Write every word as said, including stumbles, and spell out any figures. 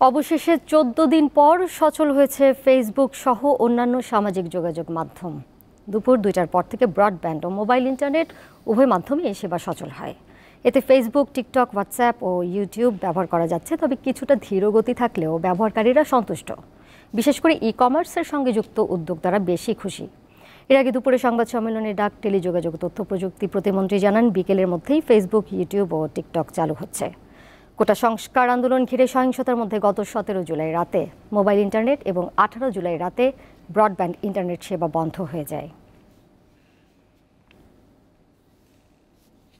অবশেষে চোদ্দ দিন পর সচল হয়েছে ফেসবুক সহ অন্যান্য সামাজিক যোগাযোগ মাধ্যম। দুপুর দুইটার পর থেকে ব্রডব্যান্ড ও মোবাইল ইন্টারনেট উভয় মাধ্যমে এই সেবা সচল হয়। এতে ফেসবুক, টিকটক, হোয়াটসঅ্যাপ ও ইউটিউব ব্যবহার করা যাচ্ছে, তবে কিছুটা ধীরগতি থাকলেও ব্যবহারকারীরা সন্তুষ্ট। বিশেষ করে ই কমার্সের সঙ্গে যুক্ত উদ্যোক্তারা বেশি খুশি। এর আগে দুপুরে সংবাদ সম্মেলনে ডাক, টেলিযোগাযোগ, তথ্য প্রযুক্তি প্রতিমন্ত্রী জানান, বিকেলের মধ্যেই ফেসবুক, ইউটিউব ও টিকটক চালু হচ্ছে। কোটা সংস্কার আন্দোলন ঘিরে সহিংসতার মধ্যে গত সতেরো জুলাই রাতে মোবাইল ইন্টারনেট এবং আঠারো জুলাই রাতে ব্রডব্যান্ড ইন্টারনেট সেবা বন্ধ হয়ে যায়।